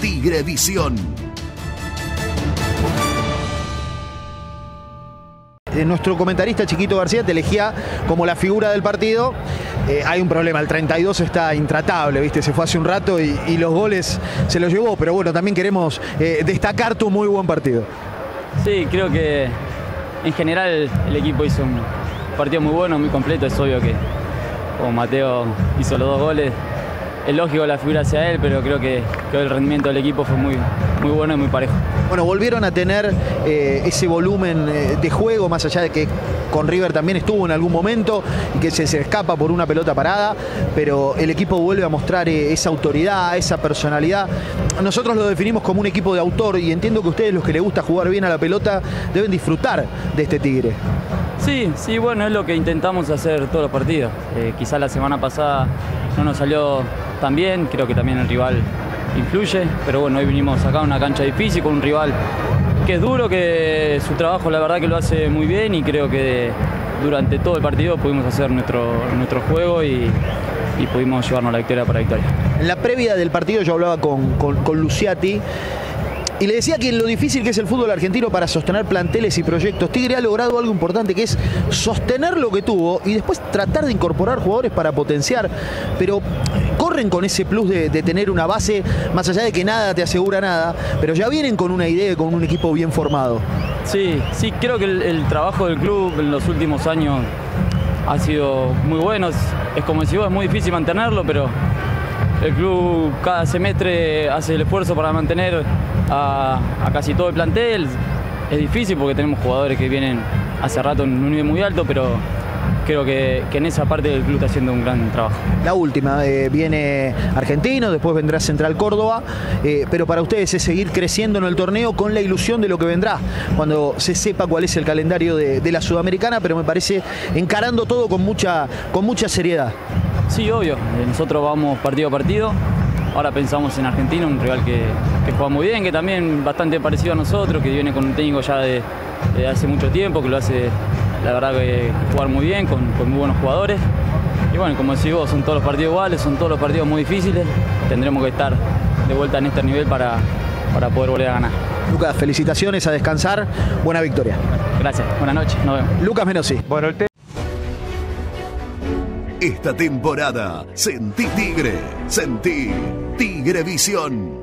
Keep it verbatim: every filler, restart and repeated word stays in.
Tigrevisión. Nuestro comentarista Chiquito García te elegía como la figura del partido. Eh, hay un problema, el treinta y dos está intratable, ¿viste? Se fue hace un rato y, y los goles se los llevó, pero bueno, también queremos eh, destacar tu muy buen partido. Sí, creo que en general el equipo hizo un partido muy bueno, muy completo. Es obvio que como Mateo hizo los dos goles, es lógico la figura hacia él, pero creo que, que el rendimiento del equipo fue muy, muy bueno y muy parejo. Bueno, volvieron a tener eh, ese volumen eh, de juego, más allá de que con River también estuvo en algún momento y que se, se escapa por una pelota parada, pero el equipo vuelve a mostrar eh, esa autoridad, esa personalidad. Nosotros lo definimos como un equipo de autor y entiendo que ustedes, los que les gusta jugar bien a la pelota, deben disfrutar de este Tigre. Sí, sí, bueno, es lo que intentamos hacer todos los partidos. Eh, quizás la semana pasada no nos salió tan bien, creo que también el rival influye, pero bueno, hoy vinimos acá a una cancha difícil con un rival que es duro, que su trabajo la verdad que lo hace muy bien y creo que durante todo el partido pudimos hacer nuestro, nuestro juego y, y pudimos llevarnos la victoria para victoria. En la previa del partido yo hablaba con, con, con Luciati y le decía que lo difícil que es el fútbol argentino para sostener planteles y proyectos. Tigre ha logrado algo importante, que es sostener lo que tuvo y después tratar de incorporar jugadores para potenciar, pero corren con ese plus de, de tener una base, más allá de que nada te asegura nada, pero ya vienen con una idea y con un equipo bien formado. Sí, sí, creo que el, el trabajo del club en los últimos años ha sido muy bueno. Es, es como decís vos, es muy difícil mantenerlo, pero el club cada semestre hace el esfuerzo para mantener a, a casi todo el plantel. Es difícil porque tenemos jugadores que vienen hace rato en un nivel muy alto, pero creo que, que en esa parte el club está haciendo un gran trabajo. La última, eh, viene Argentino, después vendrá Central Córdoba, eh, pero para ustedes es seguir creciendo en el torneo con la ilusión de lo que vendrá, cuando se sepa cuál es el calendario de, de la Sudamericana, pero me parece encarando todo con mucha, con mucha seriedad. Sí, obvio. Nosotros vamos partido a partido. Ahora pensamos en Argentina, un rival que, que juega muy bien, que también bastante parecido a nosotros, que viene con un técnico ya de, de hace mucho tiempo, que lo hace, la verdad, que jugar muy bien, con, con muy buenos jugadores. Y bueno, como decís vos, son todos los partidos iguales, son todos los partidos muy difíciles. Tendremos que estar de vuelta en este nivel para, para poder volver a ganar. Lucas, felicitaciones, a descansar. Buena victoria. Gracias, buenas noches, nos vemos. Lucas Menossi. Bueno, el Esta temporada, sentí Tigre, sentí Tigrevisión.